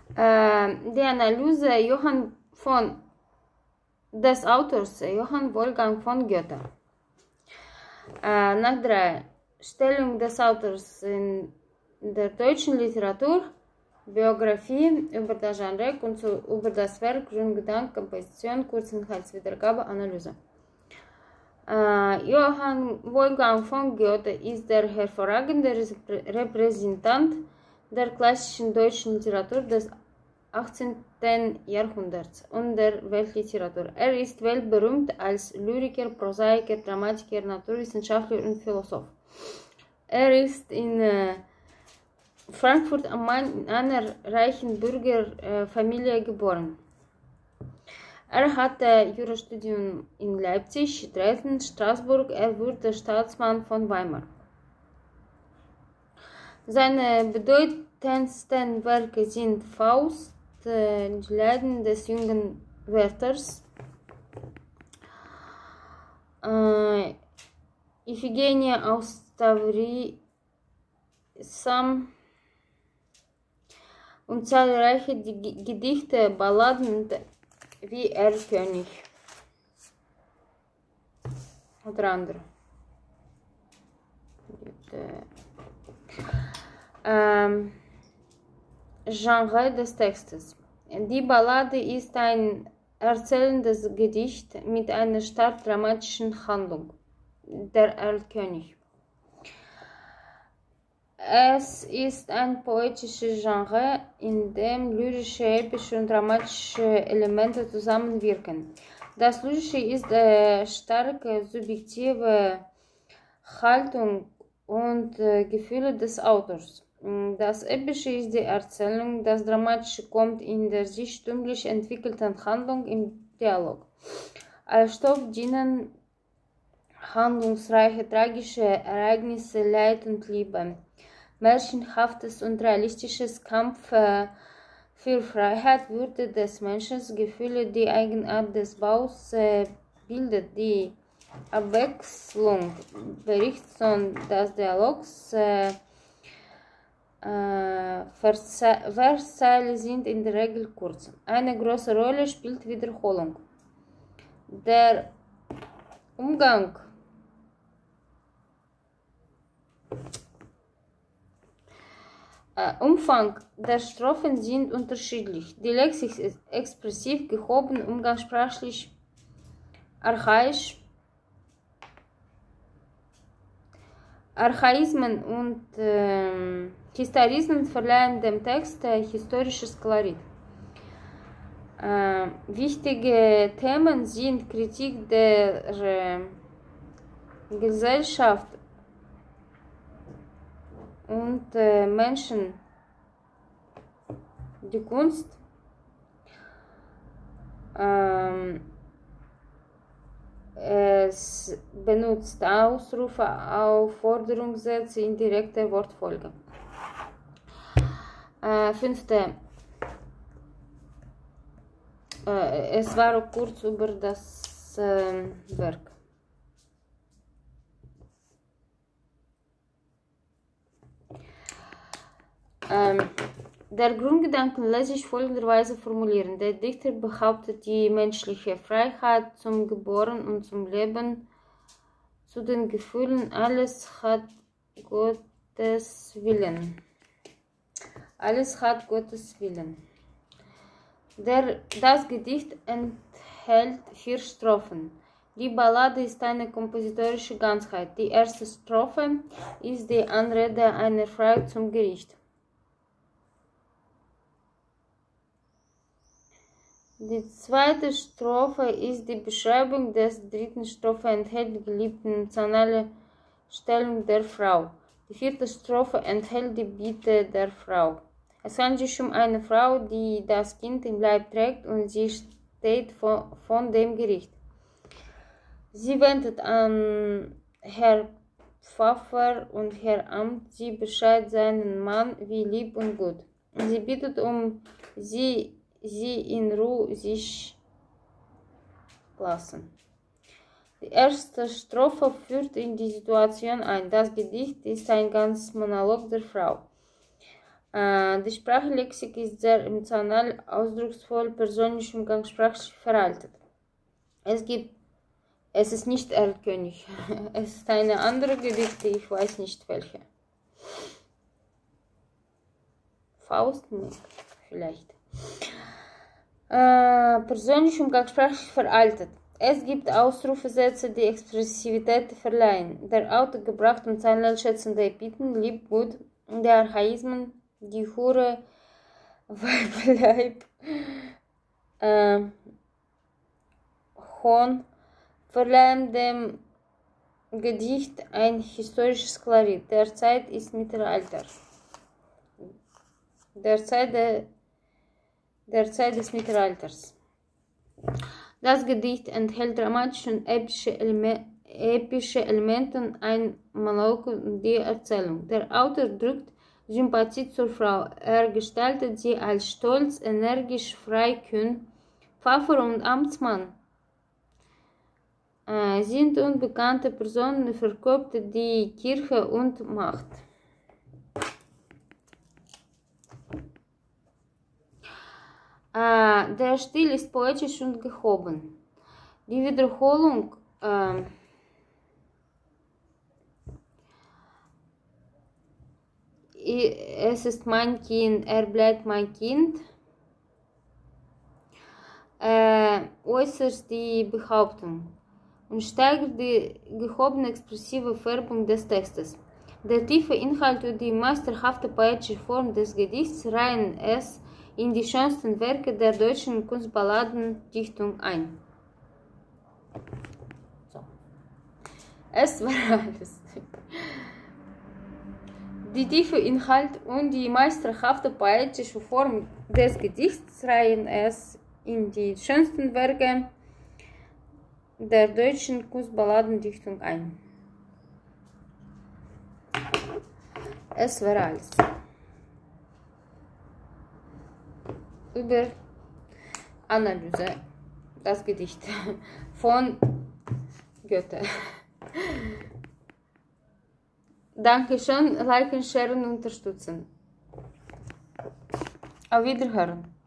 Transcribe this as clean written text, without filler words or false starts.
Die Analyse des Autors Johann Wolfgang von Goethe. Nach 3. Stellung des Autors in der deutschen Literatur, Biografie über das Genre, über das Werk, Grundgedanken, Komposition, Kurzinhaltswiedergabe, Analyse. Johann Wolfgang von Goethe ist der hervorragende Repräsentant der klassischen deutschen Literatur des 18. Jahrhunderts und der Weltliteratur. Er ist weltberühmt als Lyriker, Prosaiker, Dramatiker, Naturwissenschaftler und Philosoph. Er ist in Frankfurt am Main in einer reichen Bürgerfamilie geboren. Er hatte Jurastudium in Leipzig, Dresden, Straßburg. Er wurde Staatsmann von Weimar. Seine bedeutendsten Werke sind Faust, die Leiden des jungen Werthers, Iphigenie aus Tavrisam und zahlreiche Gedichte, Balladen wie Erlkönig oder andere. Genre des Textes. Die Ballade ist ein erzählendes Gedicht mit einer stark dramatischen Handlung. Der Erlkönig. Es ist ein poetisches Genre, in dem lyrische, epische und dramatische Elemente zusammenwirken. Das Lyrische ist starke subjektive Haltung und Gefühle des Autors. Das Epische ist die Erzählung, das Dramatische kommt in der sich stündlich entwickelten Handlung im Dialog. Als Stoff dienen handlungsreiche, tragische Ereignisse, Leid und Liebe. Märchenhaftes und realistisches Kampf für Freiheit, Würde des Menschen, Gefühle, die Eigenart des Baus bildet, die Abwechslung, Berichtson des Dialogs, Verszeile sind in der Regel kurz. Eine große Rolle spielt Wiederholung. Der Umfang der Strophen sind unterschiedlich. Die Lexik ist expressiv, gehoben, umgangssprachlich, archaisch. Archaismen und Historismen verleihen dem Text historisches Kolorit. Wichtige Themen sind Kritik der Gesellschaft und Menschen, die Kunst, es benutzt Ausrufe, Aufforderungssätze in direkter Wortfolge. 5. Es war kurz über das Werk. Der Grundgedanken lässt sich folgenderweise formulieren. Der Dichter behauptet die menschliche Freiheit zum Geboren und zum Leben, zu den Gefühlen, alles hat Gottes Willen. Alles hat Gottes Willen. Das Gedicht enthält 4 Strophen. Die Ballade ist eine kompositorische Ganzheit. Die erste Strophe ist die Anrede einer Frau zum Gericht. Die zweite Strophe ist die Beschreibung des dritten Strophe, enthält die geliebte emotionale Stellung der Frau. Die vierte Strophe enthält die Bitte der Frau. Es handelt sich um eine Frau, die das Kind im Leib trägt und sie steht von dem Gericht. Sie wendet an Herr Pfaffer und Herr Amt, sie bescheidet seinen Mann wie lieb und gut. Sie bittet sie in Ruhe sich lassen. Die erste Strophe führt in die Situation ein. Das Gedicht ist ein ganzes Monolog der Frau. Die Sprachlexik ist sehr emotional, ausdrucksvoll, persönlich, umgangssprachlich veraltet. Es ist nicht Erlkönig. Es ist eine andere Gedichte, ich weiß nicht welche. Faust? Vielleicht. Persönlich, umgangssprachlich veraltet. Es gibt Ausrufesätze, die Expressivität verleihen. Der Autor gebracht und zeitschätzende Epithen, lieb gut, der Archaismen, die Hure, Weibleib, Hohn, verleihen dem Gedicht ein historisches Klarit. Der Zeit ist Mittelalter. Der Zeit des Mittelalters. Das Gedicht enthält dramatische und epische Elemente und ein Monolog und die Erzählung. Der Autor drückt Sympathie zur Frau. Er gestaltet sie als stolz, energisch, frei, kühn. Pfaffer und Amtsmann sind unbekannte Personen, verkörperte die Kirche und Macht. Der Stil ist poetisch und gehoben. Die Wiederholung es ist mein Kind, er bleibt mein Kind, äußert die Behauptung und steigert die gehobene expressive Färbung des Textes. Der tiefe Inhalt und die meisterhafte poetische Form des Gedichts reihen es in die schönsten Werke der deutschen Kunstballadendichtung ein. So. Es war alles. Die tiefe Inhalt und die meisterhafte poetische Form des Gedichts reihen es in die schönsten Werke der deutschen Kunstballadendichtung ein. Es war alles. Über Analyse, das Gedicht von Goethe. Dankeschön, liken, sharen und unterstützen. Auf Wiederhören.